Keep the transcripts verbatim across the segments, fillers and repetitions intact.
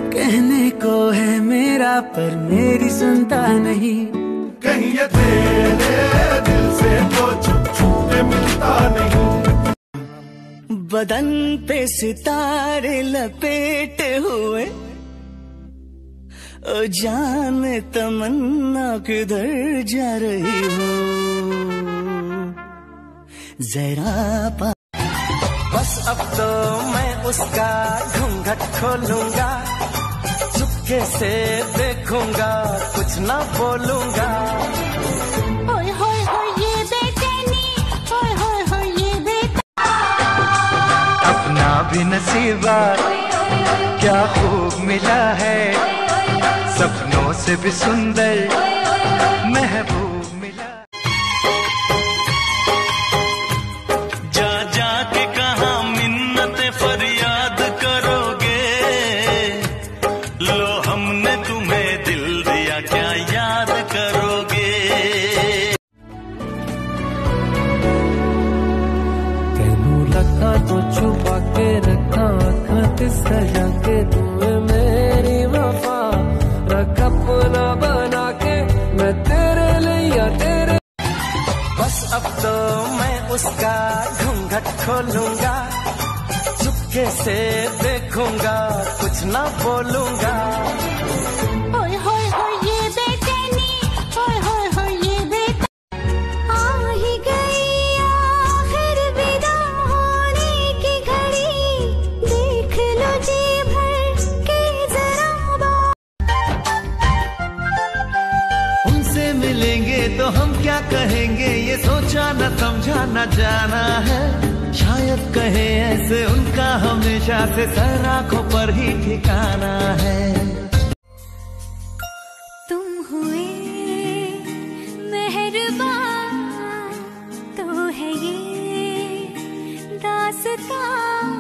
कहने को है मेरा पर मेरी सुनता नहीं। कहीं ये तेरे दिल से तो छुप छुप के मिलता नहीं। बदन पे सितारे लपेटे हुए, ओ जान तमन्ना किधर जा रही हो, जरा पा। बस अब तो मैं उसका घूंघट खोलूंगा, चुपके से देखूंगा, कुछ ना बोलूंगा। ओए होए होए ये बेचैनी, ओए होए होए ये बेचैनी। अपना भी नसीबा क्या खूब मिला है, सपनों से भी सुंदर महबूब मिला। जा जा के कहा मिन्नतें फरियाद करोगे, लो हमने तुम्हें दिल दिया क्या याद करोगे। तेनू लगा तो छुपा के रखा अखा ते सजा के, तूने मेरी वफा रख अपना बना के, मैं तेरे लिया तेरे। बस अब तो मैं उसका घूंघट खोलूंगा, चुपके से देखूंगा, कुछ ना बोलूंगा। ओए होए होए ये बेचैनी, ओए होए होए ये बेचैनी। आ ही गई आखिर विदा होने की घड़ी, देख लो जी भर के जरा। उनसे मिलेंगे तो हम क्या कहेंगे, ये सोचा न समझा न जाना है। शायद कहे ऐसे उनका हमेशा से सर आंखों पर ही ठिकाना है। तुम हुए मेहरबान तो है ये दास्तां।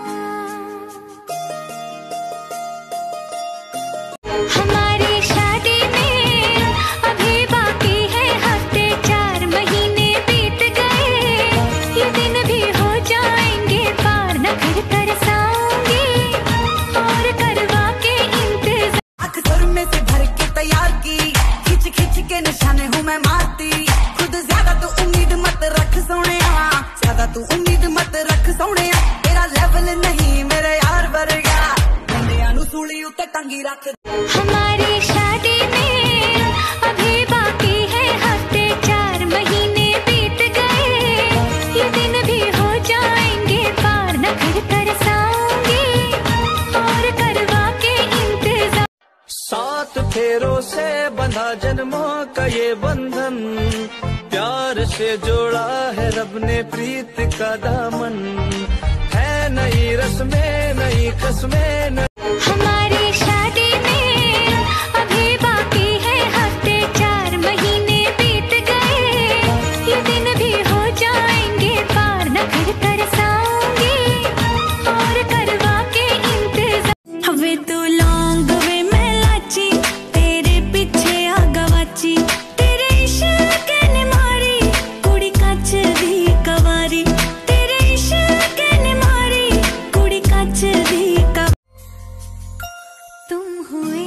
हमारी शादी में अभी बाकी है हफ्ते, चार महीने बीत गए, ये दिन भी हो जाएंगे पार, न फिर तरसाऊंगी और करवा के इंतजार। अक्सर में से भर के तैयार की, खिंच खिंच के निशाने हूँ मैं मारती। खुद ज्यादा तू उम्मीद मत रख सोनिया, ज्यादा तू उम्मीद मत रख सोनिया। तेरा लेवल नहीं मेरे यार वर्गा, बंदियां नू सूली उत्ते टंगी रख। हमारी शादी में अभी बाकी है हफ्ते, चार महीने बीत गए, ये दिन भी हो जाएंगे पार, न फिर तरसाऊंगी और करवा के इंतजार। सात फेरों से बंधा जन्मों का ये बंधन, प्यार से जोड़ा है रब ने प्रीत का दामन, है नई रस्में नई कस्में न... हमारी शादी में अभी बाकी है हफ्ते, चार महीने बीत गए, ये दिन भी हो जाएंगे पार, न फिर तरसाऊंगी और करवा के इंतजार। हवे तू लौंग वे मैं लाची, तेरे पीछे आ गवाची, तेरे इश्क ने मारी कुड़ी कच दी कवारी, तेरे इश्क ने मारी कुड़ी कच दी कवारी। तुम हुए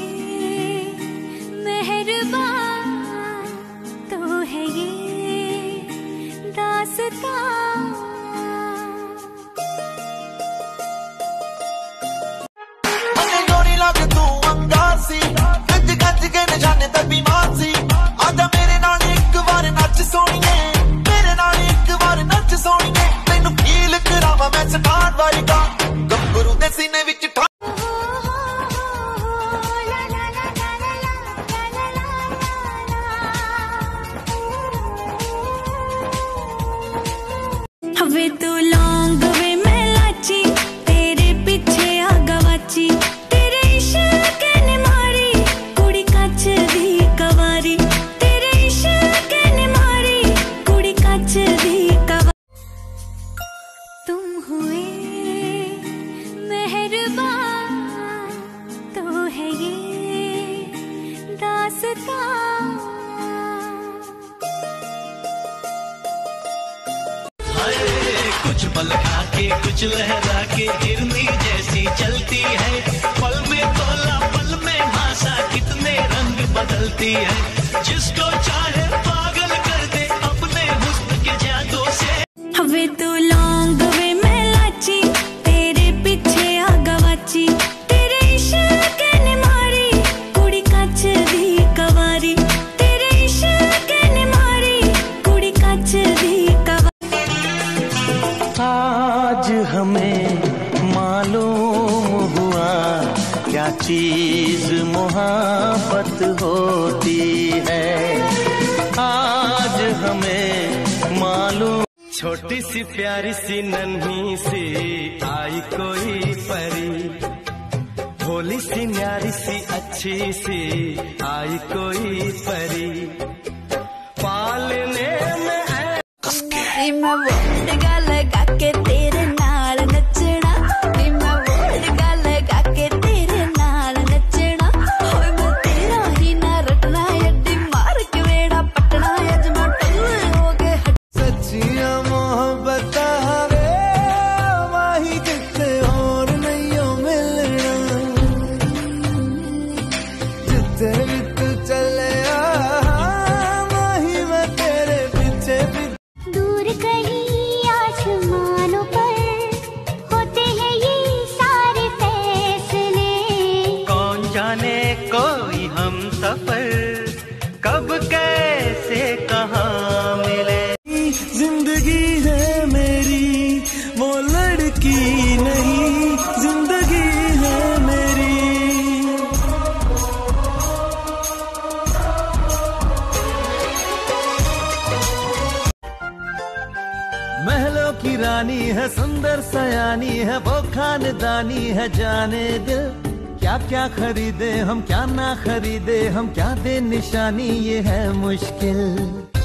मेहरबान तो है ये दास्तां। मने जोड़ी लग तू अंगासी, गज गज के निशाने ते बीमार सी। आजा मेरे नाल एक बार नच सोनिए, मेरे नाल एक बार नच सोनिए। तैनू फील करावा मैं स्टार वर्गा, गंबरू दे सीने विच हवे तू लौंग वे मैं लाची, तेरे पीछे आ गवाची, तेरे इश्क ने मारी कुड़ी कच दी कवारी, तेरे इश्क ने मारी कुड़ी कच दी कवारी। तुम हुए मेहरबान तो है ये दास्तां। कुछ पल खा के कुछ लहरा के हिरनी जैसी चलती है, पल में तोला जिसको चाहे पागल कर दे अपने हुस्न के जादू से। वे तू लौंग वे मैं लाची, तेरे पीछे आ गवाची, तेरे इश्क ने मारी कुड़ी कच दी कवारी, तेरे इश्क ने मारी कुड़ी कच दी कवारी। आज हमें मालूम हुआ क्या चीज मोहब्बत होती है, आज हमें मालूम। छोटी सी प्यारी सी नन्ही सी आई कोई परी, भोली सी न्यारी सी अच्छी सी आई कोई परी, पालने में मैं वोट गा लगा के तेरे नाल नचना, मैं वोट गा लगा के तेरे नाल नचना, होए मैं तेरा ही ना रटना, अड्डी मार के वेड़ा पटना, अज मैं टल्ले हो गए। सच्चियां मोहब्बत वे माही किते और नहीं मिलना, जिते भी तू चले माही मैं तेरे पीछे भी। दूर कहीं आसमानों पर होते हैं ये सारे फैसले, कौन जाने कोई हम सफर कब कैसे कहाँ मिले। जिंदगी है मेरी वो लड़की नहीं, जिंदगी है मेरी। महलों की रानी है, सुंदर सयानी है, वो खानदानी है, जाने दिल क्या क्या खरीदे हम क्या ना खरीदे हम, क्या दे निशानी ये है मुश्किल।